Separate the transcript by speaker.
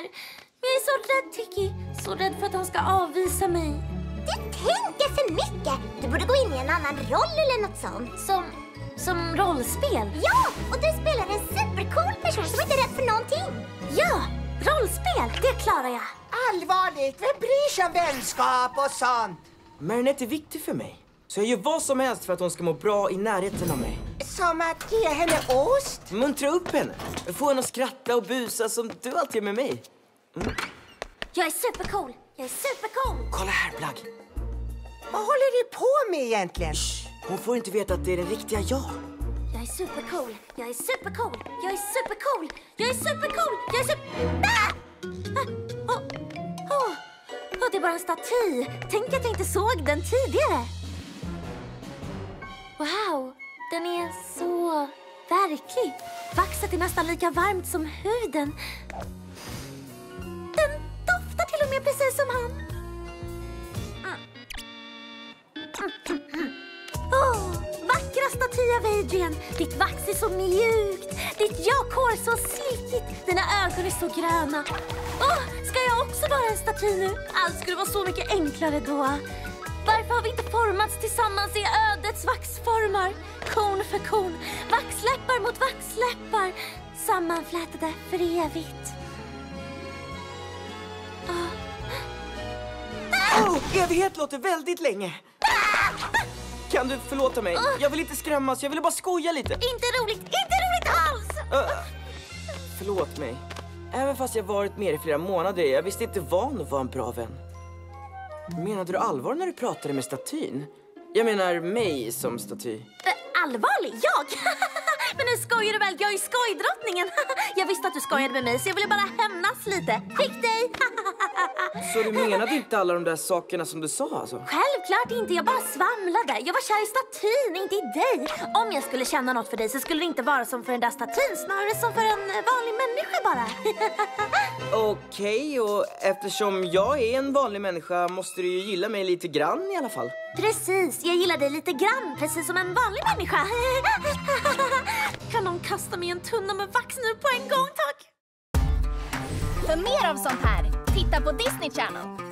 Speaker 1: Men jag är så rädd, Tiki. Så rädd för att han ska avvisa mig.
Speaker 2: Du tänker för mycket. Du borde gå in i en annan roll eller något sånt.
Speaker 1: Som rollspel?
Speaker 2: Ja, och du spelar en supercool person som inte är rädd för någonting.
Speaker 1: Ja, rollspel, det klarar jag.
Speaker 3: Allvarligt, vem bryr sig om vänskap och sånt?
Speaker 4: Marinette är viktig för mig. Så jag gör vad som helst för att hon ska må bra i närheten av mig.
Speaker 3: Som att ge henne ost?
Speaker 4: Muntra upp henne. Få henne att skratta och busa som du alltid gör med mig.
Speaker 1: Jag är supercool.
Speaker 4: Kolla här, Plagg.
Speaker 3: Vad håller du på med egentligen?
Speaker 4: Shh. Hon får inte veta att det är det riktiga jag.
Speaker 1: Jag är supercool. Det är bara en staty. Tänk att jag inte såg den tidigare. Wow, den är så verklig. Vaxet är nästan lika varmt som huden. Den doftar till och med precis som han. Vackra staty av Adrian. Ditt vax är så mjukt. Ditt jakhår så slittigt. Dina ögon är så gröna. Ska jag också vara en staty nu? Allt skulle vara så mycket enklare då. Varför har vi inte formats tillsammans i ödets vaxformar? Kon för kon, vaxläppar mot vaxläppar, sammanflätade för evigt.
Speaker 4: Evighet låter väldigt länge. Kan du förlåta mig? Jag vill inte skrämmas, jag ville bara skoja lite.
Speaker 1: Inte roligt alls!
Speaker 4: Förlåt mig. Även fast jag varit med i flera månader, jag visste inte van att vara en bra vän. Menade du allvar när du pratade med statyn? Jag menar mig som staty.
Speaker 1: Allvarlig? Jag? Men nu skojar du väl, jag är skojdrottningen. Jag visste att du skojade med mig så jag ville bara hämnas lite. Fick dig!
Speaker 4: Så du menade inte alla de där sakerna som du sa alltså?
Speaker 1: Självklart inte, jag bara svamlade. Jag var kär i statyn, inte i dig. Om jag skulle känna något för dig så skulle det inte vara som för den där statyn, snarare som för en vanlig människa bara.
Speaker 4: Okej, och eftersom jag är en vanlig människa måste du ju gilla mig lite grann i alla fall.
Speaker 1: Precis, jag gillar dig lite grann, precis som en vanlig människa. Kan någon kasta mig en tunna med vax nu på en gång, tack?
Speaker 5: För mer av sånt här, titta på Disney Channel.